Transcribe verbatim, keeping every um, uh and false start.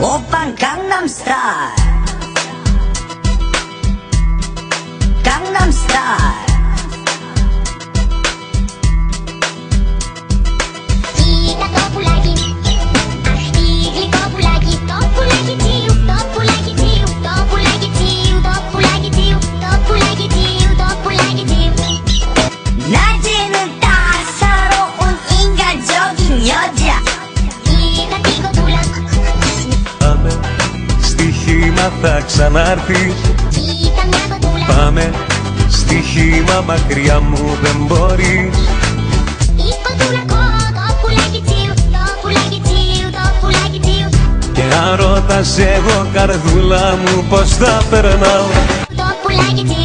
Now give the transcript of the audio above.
Oppan Gangnam Style, Gangnam Style. Κοίτα το πουλάκι, αχ τι γλυκό πουλάκι. Το πουλάκι τσίου, το πουλάκι τσίου, το πουλάκι τσίου, το πουλάκι τσίου, το πουλάκι τσίου, το πουλάκι τσίου. 낮에는 따사로운 인간적인 여자. Κοίτα τι κοντούλα, Πάμε, στοίχημα θα ξανάρθεις. κοίτα μια κοντούλα. Πάμε, στοίχημα μακριά μου δεν μπορείς. Η κοντούλα κο, το πουλάκι τσίου, το πουλάκι τσίου, το πουλάκι τσίου. Και αν ρωτάς εγώ καρδούλα μου πως θα περνάω, Το πουλάκι τσίου.